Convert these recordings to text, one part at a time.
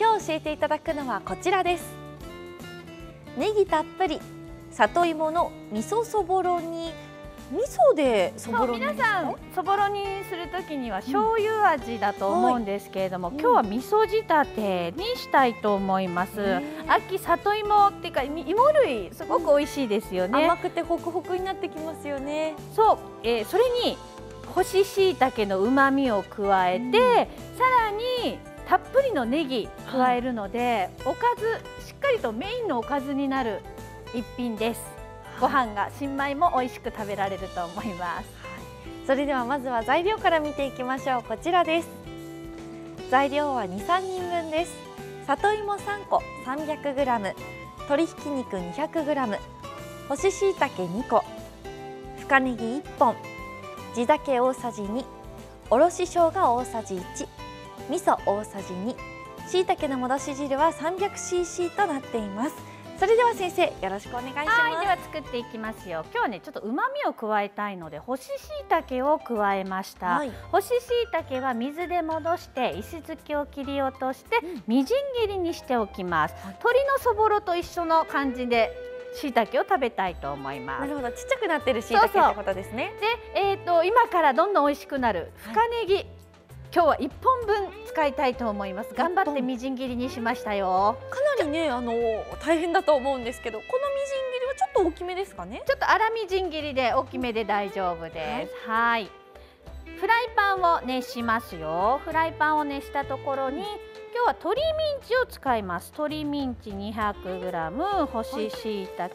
今日教えていただくのはこちらです。ネギたっぷり里芋の味噌そぼろ煮。味噌でそぼろ煮ですか？ 皆さんそぼろ煮するときには醤油味だと思うんですけれども、今日は味噌仕立てにしたいと思います。秋里芋っていうか芋類すごく美味しいですよね。 甘くてホクホクになってきますよね。 そう、それに干し椎茸の旨味を加えて、さらにたっぷりのネギ加えるので、おかずしっかりとメインのおかずになる一品です。ご飯が新米も美味しく食べられると思います。 それではまずは材料から見ていきましょう。こちらです。材料は 2、3人分です。里芋3個 300g、 鶏ひき肉 200g、 干し椎茸2個、深ネギ1本、地酒大さじ2、おろし生姜大さじ1、味噌大さじ2、椎茸の戻し汁は 300cc となっています。それでは先生、よろしくお願いします。 はい、では作っていきますよ。今日はね、ちょっと旨味を加えたいので干し椎茸を加えました。干し椎茸は水で戻して石突きを切り落としてみじん切りにしておきます。鶏のそぼろと一緒の感じで椎茸を食べたいと思います。 なるほど、ちっちゃくなってる椎茸ってことですね。 で、今からどんどん美味しくなる深ネギ、今日は1本分使いたいと思います。頑張ってみじん切りにしましたよ。 かなりね、大変だと思うんですけど、このみじん切りはちょっと大きめですかね。 ちょっと粗みじん切りで大きめで大丈夫です。はい。フライパンを熱しますよ。フライパンを熱したところに、今日は鶏ミンチを使います。鶏ミンチ 200g、 干し椎茸。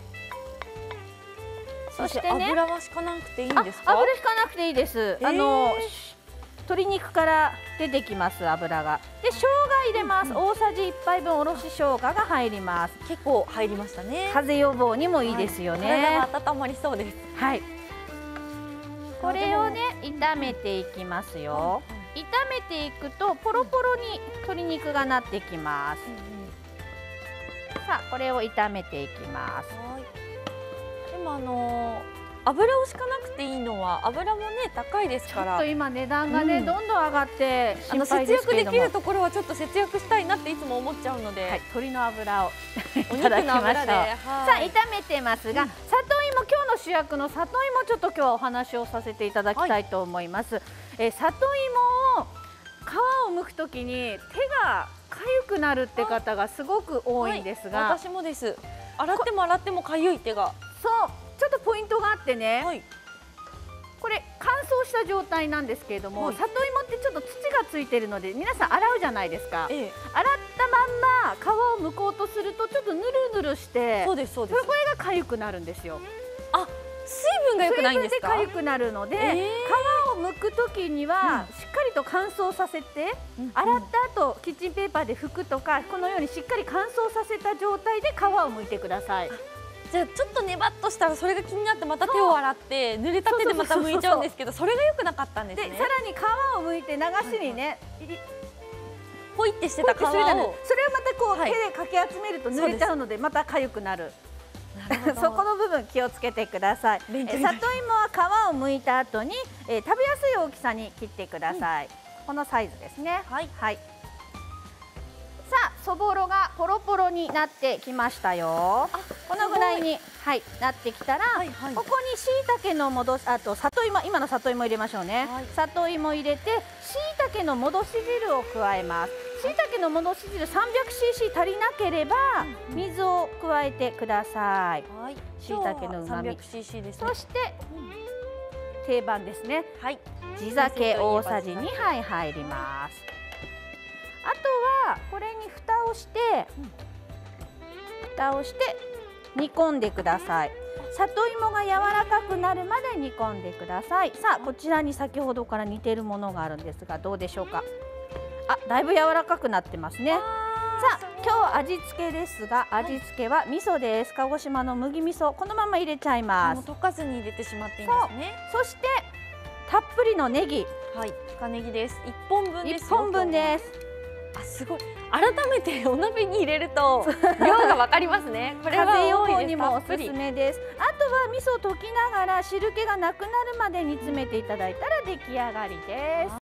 そしてね、 油は敷かなくていいんですか？ 油敷かなくていいです。鶏肉から出てきます油が。で、生姜入れます。大さじ1杯分おろし生姜が入ります。 結構入りましたね。 風邪予防にもいいですよね。 体が温まりそうです。 はい。これをね、炒めていきますよ。炒めていくとポロポロに鶏肉がなってきます。さあ、これを炒めていきます。 でも油を敷かなくていいのは油もね高いですから。 ちょっと今値段がね、どんどん上がって心配ですけれども、 節約できるところはちょっと節約したいなっていつも思っちゃうので、 鶏の油をおいただきましょう。 さあ、炒めてますが、里芋、今日の主役の里芋、ちょっと今日はお話をさせていただきたいと思います。里芋を皮を剥くときに手が痒くなるって方がすごく多いんですが、 私もです。洗っても洗っても痒い手が。 そう、ちょっとポイントがあってね、これ乾燥した状態なんですけれども、里芋ってちょっと土がついてるので皆さん洗うじゃないですか。洗ったまんま皮を剥こうとするとちょっとヌルヌルして、これが痒くなるんですよ。 あ、水分が良くないんですか？ 水分で痒くなるので、皮を剥くときにはしっかりと乾燥させて、洗った後キッチンペーパーで拭くとか、このようにしっかり乾燥させた状態で皮を剥いてください。 じゃあちょっとネバっとしたらそれが気になってまた手を洗って濡れた手でまた剥いちゃうんですけど、それが良くなかったんですね。 で、さらに皮を剥いて流しにね、 ポイってしてた皮を、それをまたこう手でかき集めると濡れちゃうのでまた痒くなる。そこの部分気をつけてください。里芋は皮を剥いた後に食べやすい大きさに切ってください。このサイズですね。はい。さあ、そぼろがポロポロになってきましたよ。このぐらいになってきたら、ここに椎茸の戻し、あと里芋、今の里芋入れましょうね。里芋入れて椎茸の戻し汁を加えます。椎茸の戻し汁 300cc 足りなければ水を加えてください。椎茸の旨味、そして定番ですね。地酒大さじ2杯入ります。あとはこれに蓋をして煮込んでください。里芋が柔らかくなるまで煮込んでください。さあ、こちらに先ほどから煮ているものがあるんですが、どうでしょうか。あ、だいぶ柔らかくなってますね。さあ、今日味付けですが、味付けは味噌です。鹿児島の麦味噌、このまま入れちゃいます。 溶かずに入れてしまっていいんですね。 そしてたっぷりのネギ、 深ネギです。1本分です。 1本分です。 あ、すごい。改めてお鍋に入れると量がわかりますね。これは風邪予防にもおすすめです。あとは味噌を溶きながら汁気がなくなるまで煮詰めていただいたら出来上がりです。